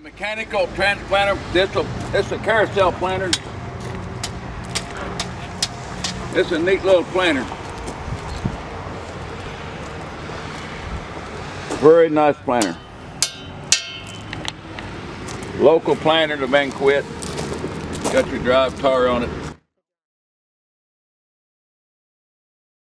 Mechanical transplanter. This a carousel planter. It's a neat little planter. Very nice planter. Local planter to Van Quit. Got your drive tar on it.